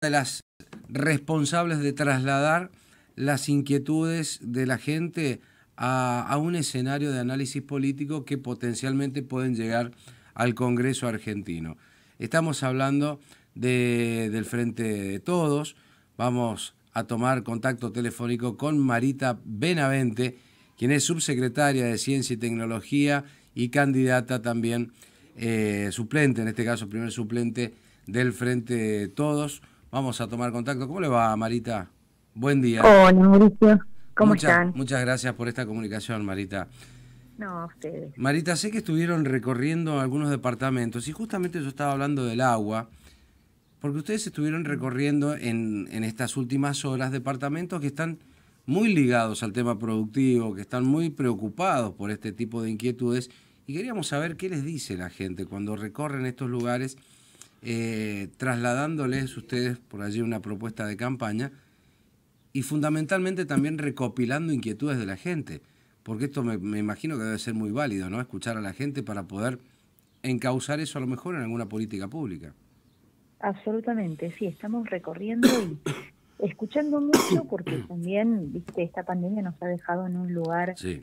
de las responsables de trasladar las inquietudes de la gente a un escenario de análisis político que potencialmente pueden llegar al Congreso argentino. Estamos hablando del Frente de Todos. Vamos a tomar contacto telefónico con Marita Benavente, quien es subsecretaria de Ciencia y Tecnología y candidata también, suplente, en este caso primer suplente del Frente de Todos. Vamos a tomar contacto. ¿Cómo le va, Marita? Buen día. Hola, Mauricio. ¿Cómo están? Muchas gracias por esta comunicación, Marita. No, ustedes. Marita, sé que estuvieron recorriendo algunos departamentos y justamente yo estaba hablando del agua, porque ustedes estuvieron recorriendo en estas últimas horas departamentos que están muy ligados al tema productivo, que están muy preocupados por este tipo de inquietudes, y queríamos saber qué les dice la gente cuando recorren estos lugares, trasladándoles ustedes por allí una propuesta de campaña y fundamentalmente también recopilando inquietudes de la gente, porque esto me imagino que debe ser muy válido, ¿no? Escuchar a la gente para poder encauzar eso a lo mejor en alguna política pública. Absolutamente, sí, estamos recorriendo y escuchando mucho porque también, viste, esta pandemia nos ha dejado en un lugar, sí,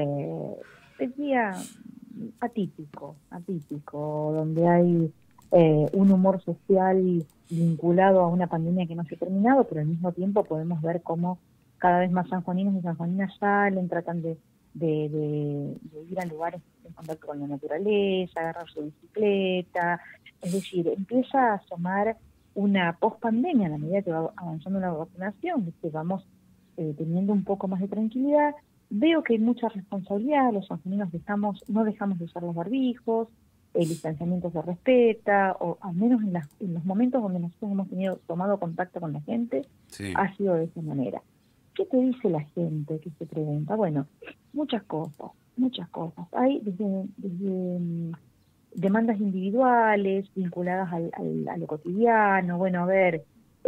decía, atípico, donde hay un humor social vinculado a una pandemia que no se ha terminado, pero al mismo tiempo podemos ver cómo cada vez más sanjuaninos y sanjuaninas salen, tratan de ir a lugares en contacto con la naturaleza, agarrar su bicicleta, es decir, empieza a asomar una post-pandemia a la medida que va avanzando la vacunación, que vamos teniendo un poco más de tranquilidad. Veo que hay mucha responsabilidad, los sanjuaninos no dejamos de usar los barbijos, el distanciamiento se respeta, o al menos en los momentos donde nosotros hemos tomado contacto con la gente, sí, ha sido de esa manera. ¿Qué te dice la gente que se pregunta? Bueno, muchas cosas. Hay desde demandas individuales vinculadas a lo cotidiano. Bueno, a ver,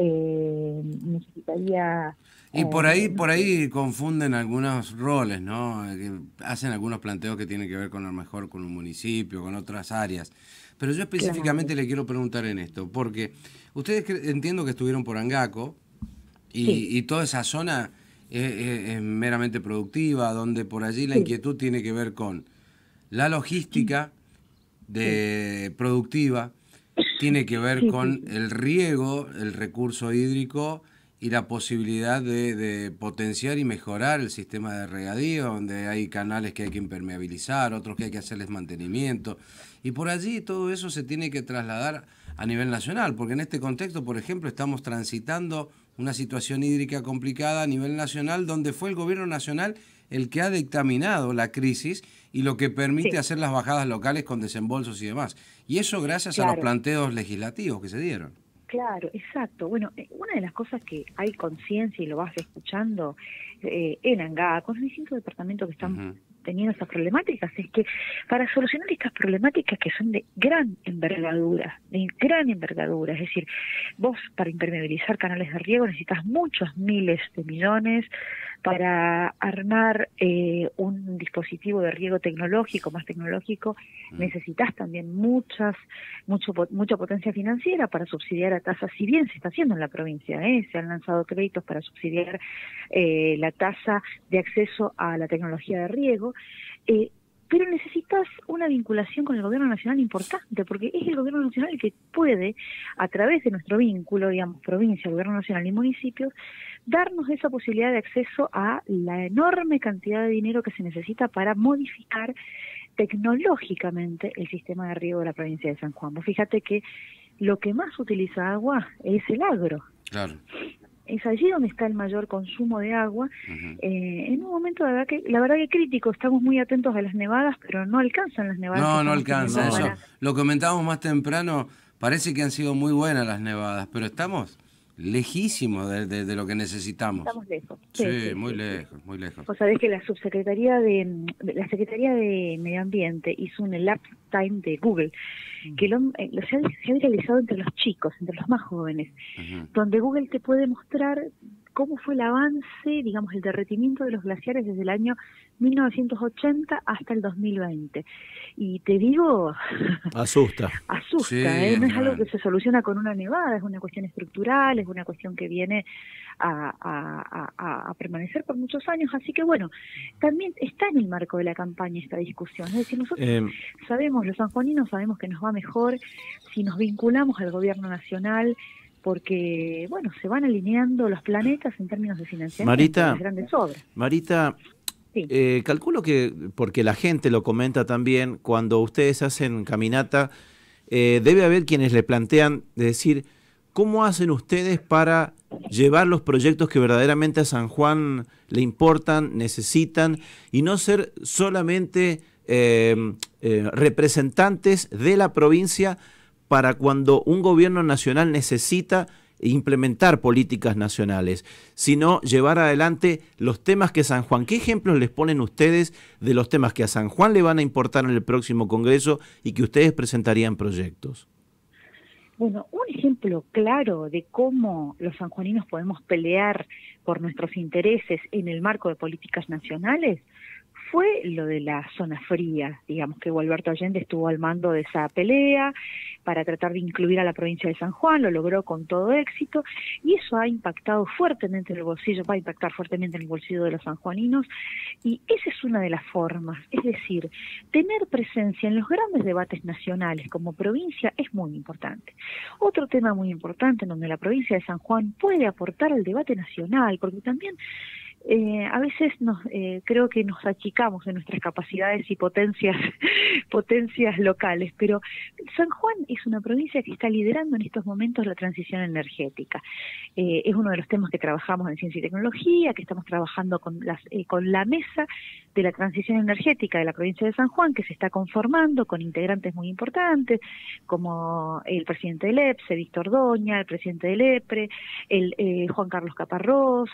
necesitaría... y por ahí confunden algunos roles, ¿no? Que hacen algunos planteos que tienen que ver con a lo mejor con un municipio, con otras áreas. Pero yo específicamente Claro. le quiero preguntar en esto, porque ustedes entiendo que estuvieron por Angaco Sí, y toda esa zona es meramente productiva, donde por allí la sí, inquietud tiene que ver con la logística sí, productiva, tiene que ver sí, sí, con sí. el riego, el recurso hídrico y la posibilidad de potenciar y mejorar el sistema de regadío, donde hay canales que hay que impermeabilizar, otros que hay que hacerles mantenimiento. Y por allí todo eso se tiene que trasladar a nivel nacional, porque en este contexto, por ejemplo, estamos transitando una situación hídrica complicada a nivel nacional, donde fue el gobierno nacional el que ha dictaminado la crisis y lo que permite Sí, hacer las bajadas locales con desembolsos y demás. Y eso gracias a los claro. planteos legislativos que se dieron. Claro, exacto. Bueno, una de las cosas que hay conciencia y lo vas escuchando en Angá, con los distintos departamentos que están Uh-huh. teniendo estas problemáticas, es que para solucionar estas problemáticas que son de gran envergadura, es decir, vos para impermeabilizar canales de riego necesitas muchos miles de millones, para armar un dispositivo de riego tecnológico, más tecnológico, necesitas también mucha potencia financiera para subsidiar a tasas, si bien se está haciendo en la provincia, se han lanzado créditos para subsidiar la tasa de acceso a la tecnología de riego, pero necesitas una vinculación con el gobierno nacional importante, porque es el gobierno nacional el que puede, a través de nuestro vínculo, digamos, provincia, gobierno nacional y municipios, darnos esa posibilidad de acceso a la enorme cantidad de dinero que se necesita para modificar tecnológicamente el sistema de riego de la provincia de San Juan. Vos fíjate que lo que más utiliza agua es el agro. Claro. Es allí donde está el mayor consumo de agua. Uh-huh. En un momento la verdad que crítico, estamos muy atentos a las nevadas, pero no alcanzan las nevadas que No estamos alcanza. teniendo Eso para... lo comentábamos más temprano. Parece que han sido muy buenas las nevadas, pero estamos lejísimos de lo que necesitamos. Estamos lejos. Sí, Sí, sí, muy sí, sí. lejos, muy lejos. Vos sabés que la Secretaría de Medio Ambiente hizo un elapsed time de Google, que se ha viralizado entre los chicos, entre los más jóvenes, Uh-huh. donde Google te puede mostrar cómo fue el avance, digamos, el derretimiento de los glaciares desde el año 1980 hasta el 2020. Y te digo... Asusta. Asusta, Sí, no es algo bueno. que se soluciona con una nevada, es una cuestión estructural, es una cuestión que viene a permanecer por muchos años. Así que bueno, también está en el marco de la campaña esta discusión. Es decir, nosotros sabemos, los sanjuaninos sabemos que nos va mejor si nos vinculamos al gobierno nacional, porque, bueno, se van alineando los planetas en términos de financiamiento de las grandes obras. Marita, sí. calculo que, porque la gente lo comenta también, cuando ustedes hacen caminata, debe haber quienes le plantean de decir, ¿cómo hacen ustedes para llevar los proyectos que verdaderamente a San Juan le importan, necesitan, y no ser solamente representantes de la provincia para cuando un gobierno nacional necesita implementar políticas nacionales, sino llevar adelante los temas que San Juan? ¿Qué ejemplos les ponen ustedes de los temas que a San Juan le van a importar en el próximo Congreso y que ustedes presentarían proyectos? Bueno, un ejemplo claro de cómo los sanjuaninos podemos pelear por nuestros intereses en el marco de políticas nacionales fue lo de la zona fría. Digamos que Gualberto Allende estuvo al mando de esa pelea para tratar de incluir a la provincia de San Juan, lo logró con todo éxito, y eso ha impactado fuertemente en el bolsillo, va a impactar fuertemente en el bolsillo de los sanjuaninos, y esa es una de las formas. Es decir, tener presencia en los grandes debates nacionales como provincia es muy importante. Otro tema muy importante en donde la provincia de San Juan puede aportar al debate nacional, porque también a veces creo que nos achicamos en nuestras capacidades y potencias locales, pero San Juan es una provincia que está liderando en estos momentos la transición energética. Es uno de los temas que trabajamos en Ciencia y Tecnología, que estamos trabajando con la mesa de la transición energética de la provincia de San Juan, que se está conformando con integrantes muy importantes, como el presidente del EPSE, Víctor Doña, el presidente del EPRE, Juan Carlos Caparrós,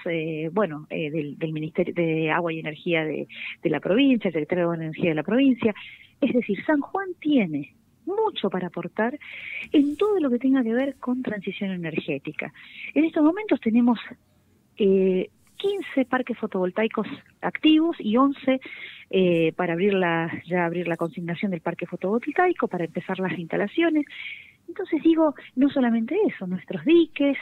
del Ministerio de Agua y Energía de la provincia, el secretario de Agua y Energía de la provincia. Es decir, San Juan tiene mucho para aportar en todo lo que tenga que ver con transición energética. En estos momentos tenemos 15 parques fotovoltaicos activos y 11 para abrir la consignación del parque fotovoltaico, para empezar las instalaciones. Entonces digo, no solamente eso, nuestros diques,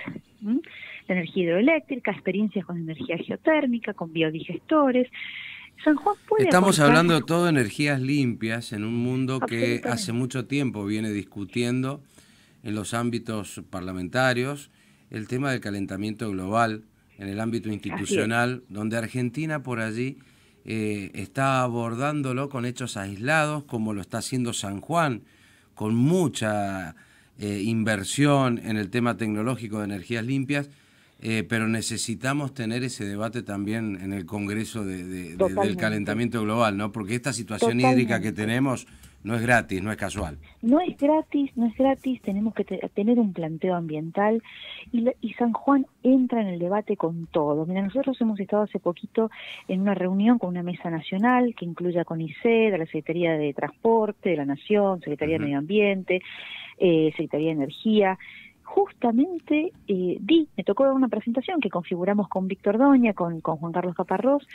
la energía hidroeléctrica, experiencias con energía geotérmica, con biodigestores. San Juan puede Estamos aportar... hablando de todo energías limpias en un mundo que hace mucho tiempo viene discutiendo en los ámbitos parlamentarios el tema del calentamiento global en el ámbito institucional, donde Argentina por allí está abordándolo con hechos aislados, como lo está haciendo San Juan, con mucha inversión en el tema tecnológico de energías limpias, pero necesitamos tener ese debate también en el Congreso del calentamiento global, ¿no? Porque esta situación hídrica que tenemos no es gratis, no es casual. No es gratis, tenemos que tener un planteo ambiental y San Juan entra en el debate con todo. Mira, nosotros hemos estado hace poquito en una reunión con una mesa nacional que incluye a CONICET, a la Secretaría de Transporte de la Nación, Secretaría de Medio Ambiente, Secretaría de Energía. Justamente me tocó dar una presentación que configuramos con Víctor Doña, con Juan Carlos Caparrós,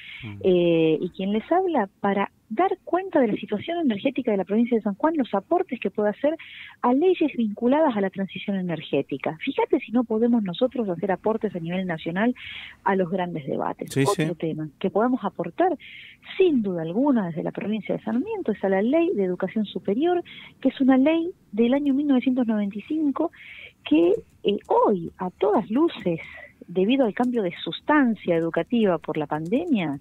y quien les habla, para dar cuenta de la situación energética de la provincia de San Juan, los aportes que puede hacer a leyes vinculadas a la transición energética. Fíjate si no podemos nosotros hacer aportes a nivel nacional a los grandes debates. Otro tema que podemos aportar, sin duda alguna, desde la provincia de Sarmiento, es a la Ley de Educación Superior, que es una ley del año 1995, que hoy, a todas luces, debido al cambio de sustancia educativa por la pandemia,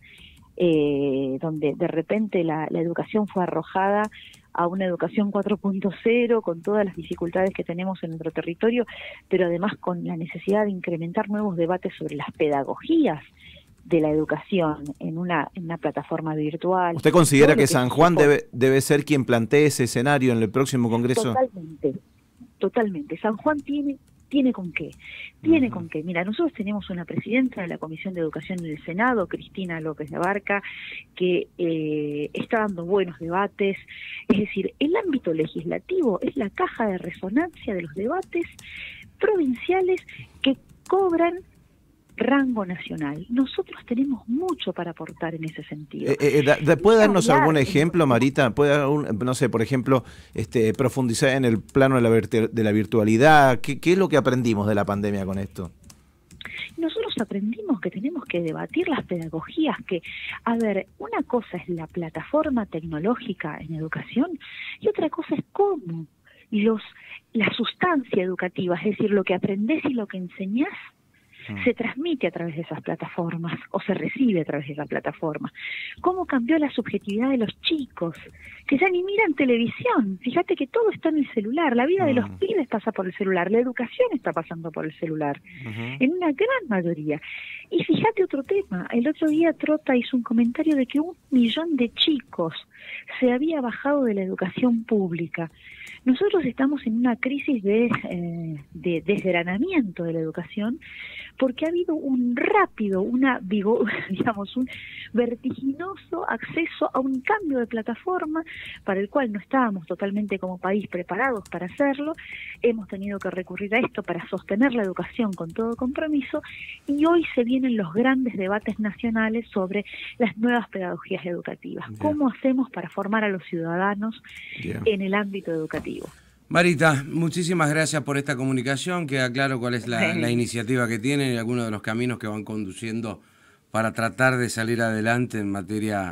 donde de repente la educación fue arrojada a una educación 4.0 con todas las dificultades que tenemos en nuestro territorio, pero además con la necesidad de incrementar nuevos debates sobre las pedagogías de la educación en una plataforma virtual. ¿Usted considera que San Juan debe ser quien plantee ese escenario en el próximo Congreso? Totalmente. San Juan tiene con qué. Tiene con qué. Mira, nosotros tenemos una presidenta de la Comisión de Educación en el Senado, Cristina López de Abarca, que está dando buenos debates. Es decir, el ámbito legislativo es la caja de resonancia de los debates provinciales que cobran rango nacional. Nosotros tenemos mucho para aportar en ese sentido. ¿Puede darnos algún ejemplo, Marita? ¿Puede dar no sé, por ejemplo, profundizar en el plano de la virtualidad? ¿Qué es lo que aprendimos de la pandemia con esto? Nosotros aprendimos que tenemos que debatir las pedagogías, que, a ver, una cosa es la plataforma tecnológica en educación y otra cosa es cómo la sustancia educativa, es decir, lo que aprendés y lo que enseñás, se transmite a través de esas plataformas o se recibe a través de esa plataforma. ¿Cómo cambió la subjetividad de los chicos? Que ya ni miran televisión. Fíjate que todo está en el celular. La vida de los pibes pasa por el celular. La educación está pasando por el celular. En una gran mayoría. Y fíjate otro tema. El otro día Trota hizo un comentario de que 1 millón de chicos se había bajado de la educación pública. Nosotros estamos en una crisis de desgranamiento de la educación porque ha habido un vertiginoso acceso a un cambio de plataforma para el cual no estábamos totalmente como país preparados para hacerlo. Hemos tenido que recurrir a esto para sostener la educación con todo compromiso y hoy se vienen los grandes debates nacionales sobre las nuevas pedagogías educativas. ¿Cómo hacemos para formar a los ciudadanos en el ámbito educativo? Marita, muchísimas gracias por esta comunicación. Queda claro cuál es la iniciativa que tienen y algunos de los caminos que van conduciendo para tratar de salir adelante en materia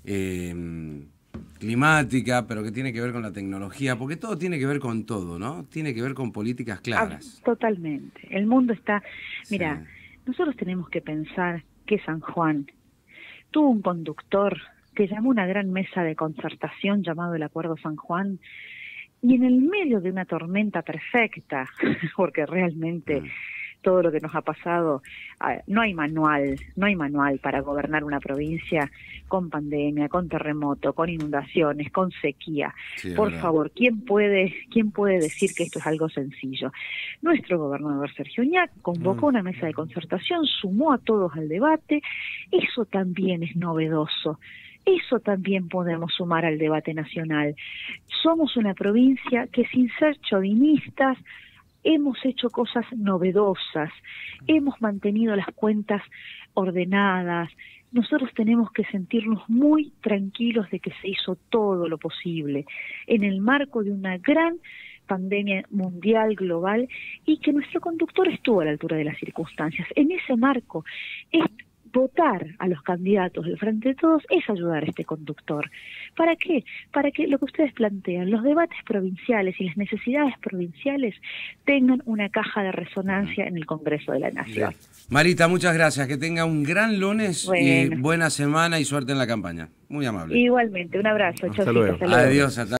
climática, pero que tiene que ver con la tecnología, porque todo tiene que ver con todo, ¿no? Tiene que ver con políticas claras. Totalmente. El mundo está... Mira, nosotros tenemos que pensar que San Juan tuvo un conductor que llamó una gran mesa de concertación llamado el Acuerdo San Juan, y en el medio de una tormenta perfecta, porque realmente todo lo que nos ha pasado, no hay manual para gobernar una provincia con pandemia, con terremoto, con inundaciones, con sequía. Por favor, ¿quién puede decir que esto es algo sencillo? Nuestro gobernador Sergio Uñac convocó una mesa de concertación, sumó a todos al debate. Eso también es novedoso. Eso también podemos sumar al debate nacional. Somos una provincia que, sin ser chauvinistas, hemos hecho cosas novedosas, hemos mantenido las cuentas ordenadas. Nosotros tenemos que sentirnos muy tranquilos de que se hizo todo lo posible en el marco de una gran pandemia mundial, global, y que nuestro conductor estuvo a la altura de las circunstancias. En ese marco, votar a los candidatos del Frente de Todos es ayudar a este conductor. ¿Para qué? Para que lo que ustedes plantean, los debates provinciales y las necesidades provinciales tengan una caja de resonancia en el Congreso de la Nación. Bien. Marita, muchas gracias. Que tenga un gran lunes y buena semana y suerte en la campaña. Muy amable. Igualmente, un abrazo. Hasta luego. Adiós.